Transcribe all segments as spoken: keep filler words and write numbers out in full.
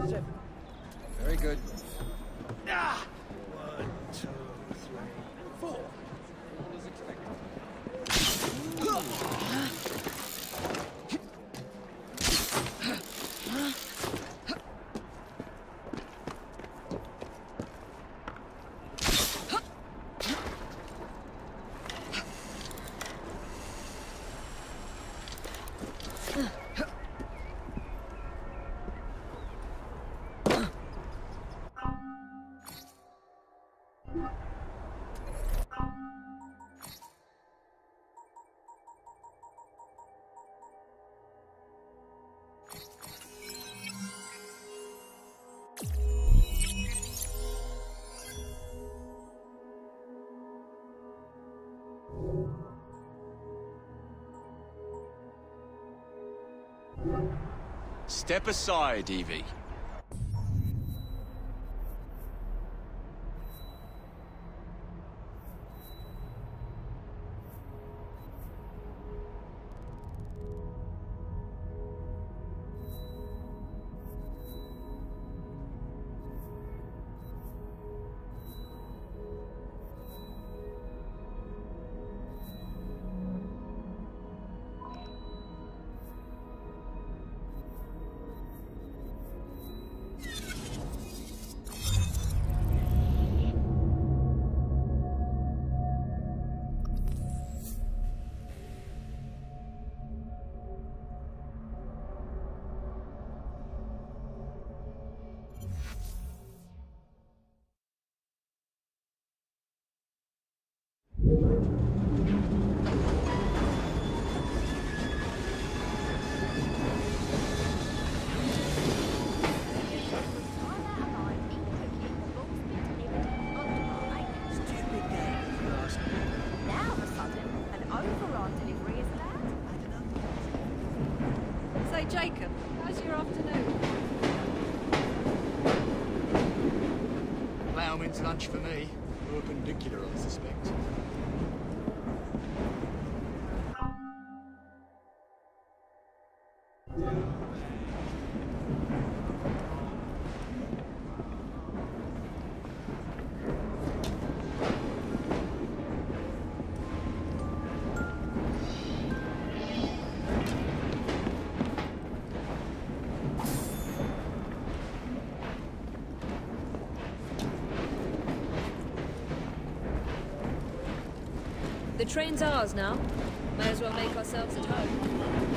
seven. Very good. Ah! One, two, three, four. All as expected. Step aside, Evie. Jacob, how's your afternoon? Ploughman's lunch for me. Perpendicular, I suspect. The train's ours now. May as well make ourselves at home.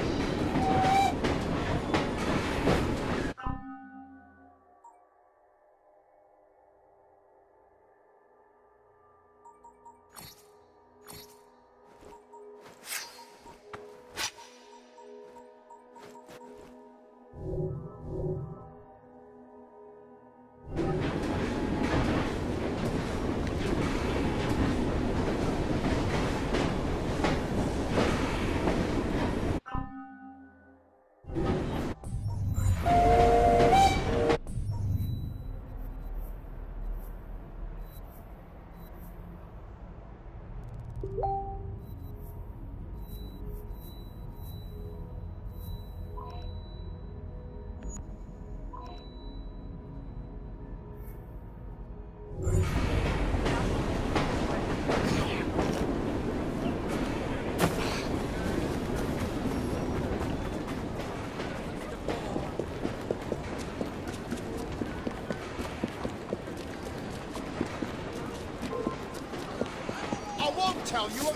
Tell you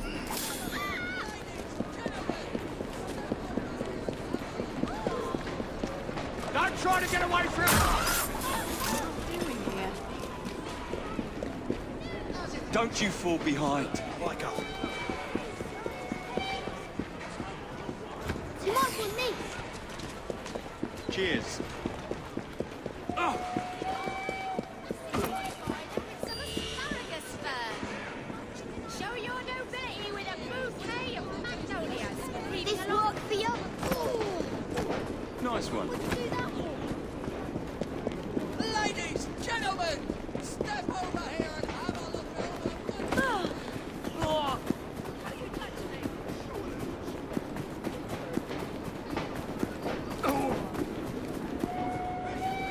Don't try to get away from it! Don't you fall behind. Like up. Cheers. Oh. Nice one. Ladies, gentlemen, step over here and have a look at oh. Oh. How you touch me? Oh.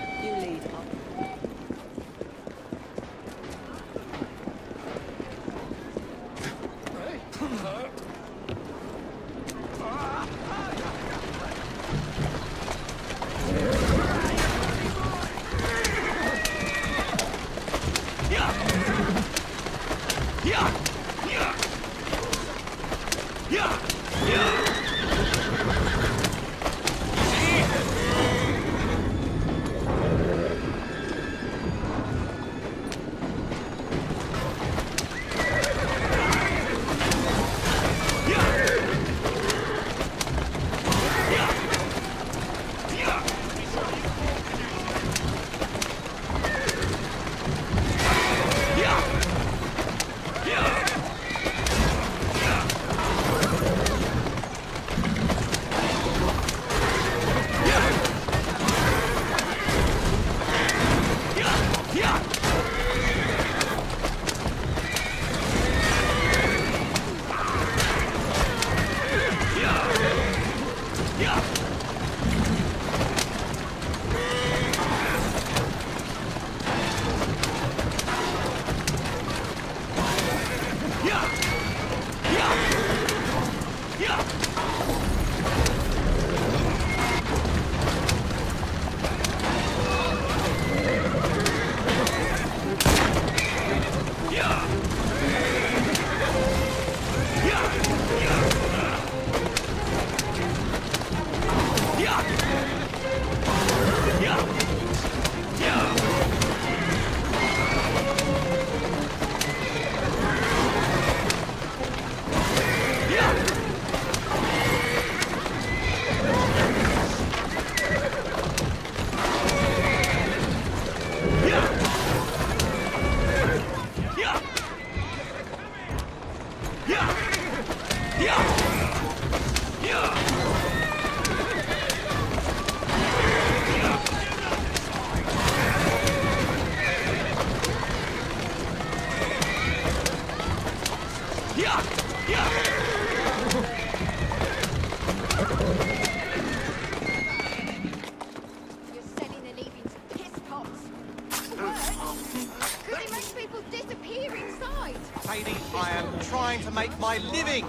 My living!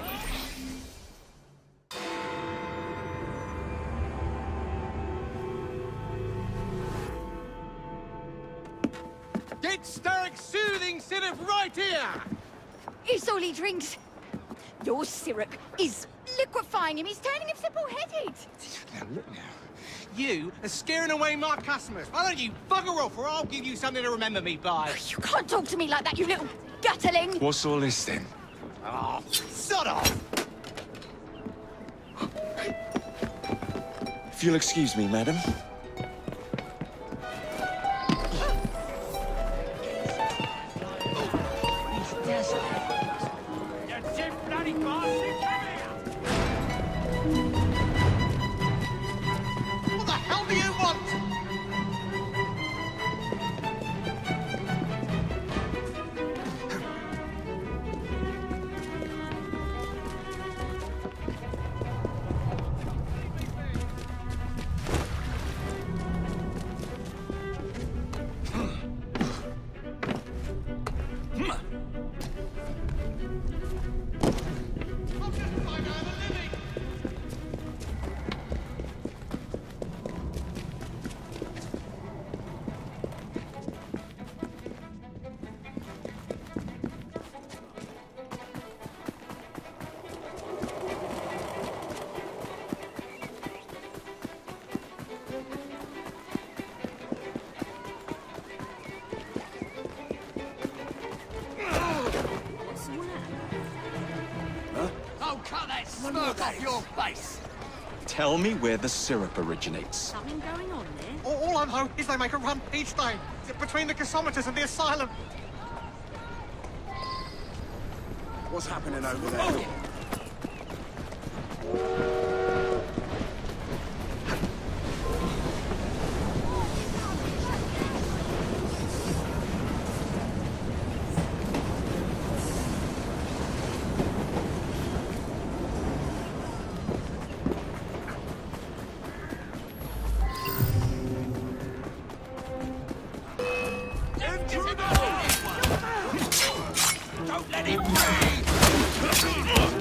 Get Starrick's soothing syrup right here! It's all he drinks. Your syrup is liquefying him. He's turning him simple-headed. Now, look now. You are scaring away my customers. Why don't you bugger off, or I'll give you something to remember me by. You can't talk to me like that, you little gutterling! What's all this then? Oh, sod off! If you'll excuse me, madam. What the hell do you want? Cut that smoke off your face! Tell me where the syrup originates. Something going on there? All, all I know is they make a run each day between the gasometers and the asylum. What's happening over there? Oh. Don't let him breathe!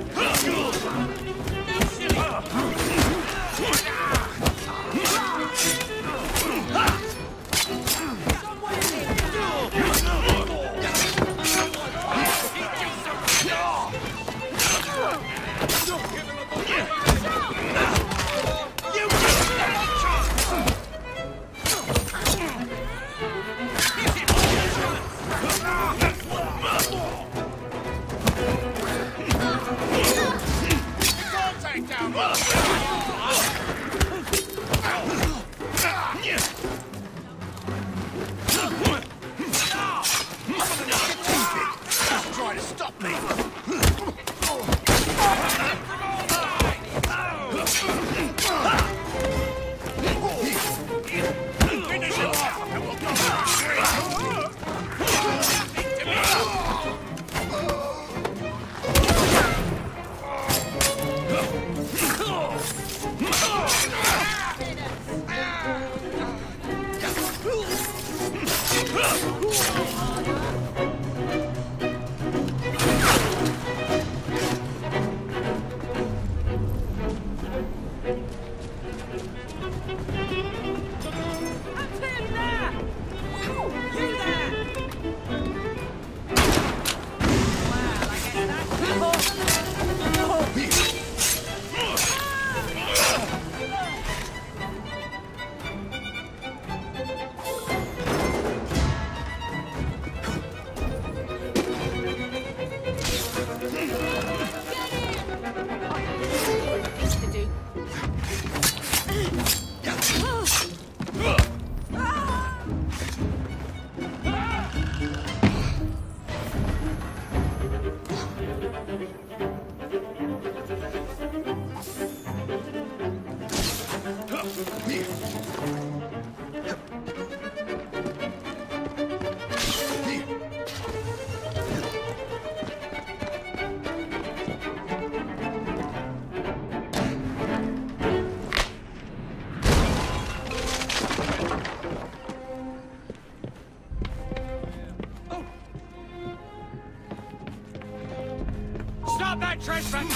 Stop that trenchman!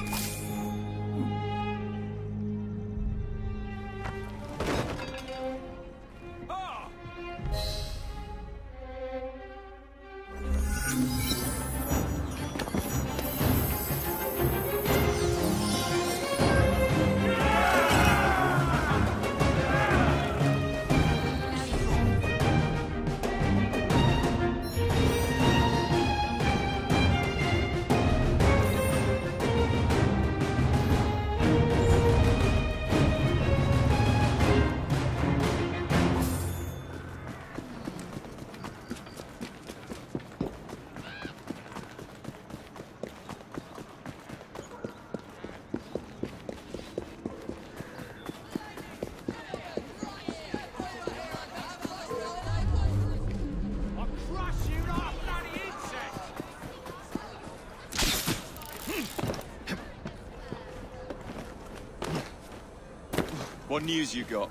Oh. What news you got?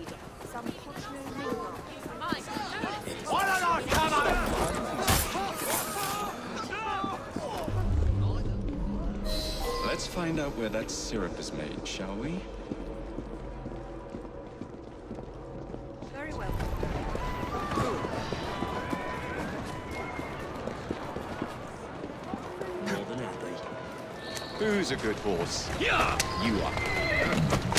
Let's find out where that syrup is made, shall we? Very well. More than happy. Who's a good horse? Yeah, you are.